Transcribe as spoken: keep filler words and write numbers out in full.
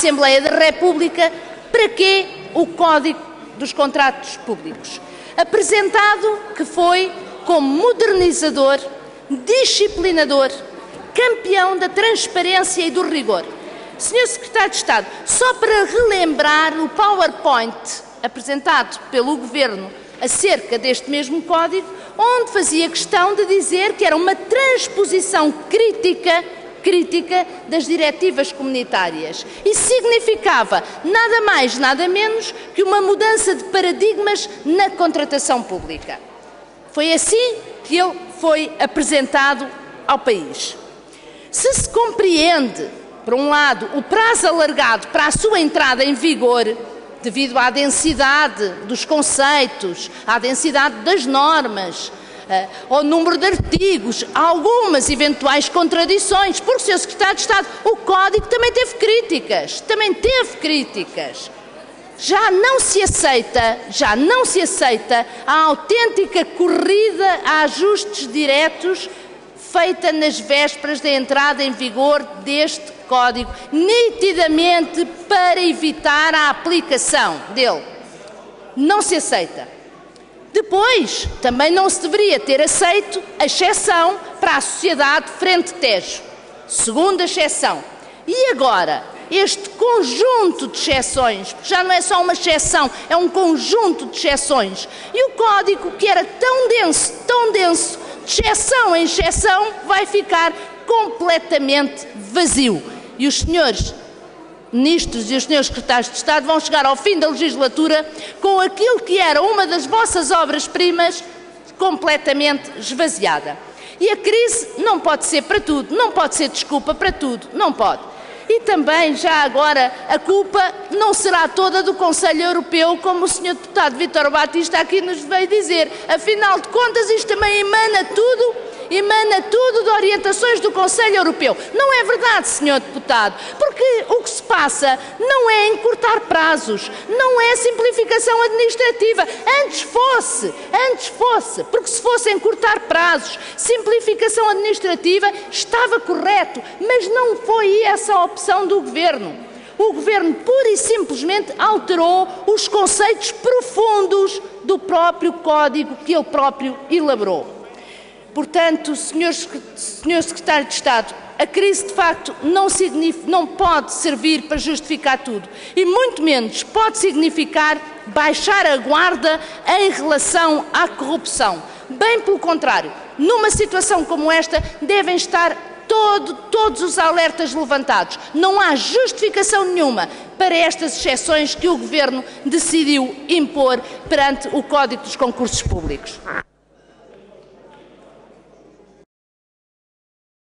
Assembleia da República, para quê o Código dos Contratos Públicos? Apresentado que foi como modernizador, disciplinador, campeão da transparência e do rigor. senhor Secretário de Estado, só para relembrar o PowerPoint apresentado pelo Governo acerca deste mesmo Código, onde fazia questão de dizer que era uma transposição crítica, crítica das diretivas comunitárias. Isso significava nada mais, nada menos que uma mudança de paradigmas na contratação pública. Foi assim que ele foi apresentado ao país. Se se compreende, por um lado, o prazo alargado para a sua entrada em vigor, devido à densidade dos conceitos, à densidade das normas, ao número de artigos, algumas eventuais contradições, porque, senhor Secretário de Estado, o Código também teve críticas, também teve críticas. Já não se aceita, já não se aceita a autêntica corrida a ajustes diretos feita nas vésperas da entrada em vigor deste Código, nitidamente para evitar a aplicação dele. Não se aceita. Depois, também não se deveria ter aceito a exceção para a Sociedade Frente Tejo. Segunda exceção. E agora, este conjunto de exceções, porque já não é só uma exceção, é um conjunto de exceções. E o Código, que era tão denso, tão denso, de exceção em exceção, vai ficar completamente vazio. E os senhores ministros e os senhores secretários de Estado vão chegar ao fim da legislatura com aquilo que era uma das vossas obras-primas completamente esvaziada. E a crise não pode ser para tudo, não pode ser desculpa para tudo, não pode. E também, já agora, a culpa não será toda do Conselho Europeu, como o senhor deputado Vítor Batista aqui nos veio dizer. Afinal de contas, isto também emana tudo, emana tudo de orientações do Conselho Europeu. Não é verdade, senhor deputado, porque o que se passa não é encurtar prazos, não é simplificação administrativa. Antes fosse, antes fosse, porque se fosse encurtar prazos, simplificação administrativa, estava correto, mas não foi essa a opção do Governo. O Governo pura e simplesmente alterou os conceitos profundos do próprio Código que ele próprio elaborou. Portanto, senhor, senhor Secretário de Estado, a crise de facto não, não pode servir para justificar tudo e muito menos pode significar baixar a guarda em relação à corrupção. Bem pelo contrário, numa situação como esta devem estar todo, todos os alertas levantados. Não há justificação nenhuma para estas exceções que o Governo decidiu impor perante o Código dos Concursos Públicos.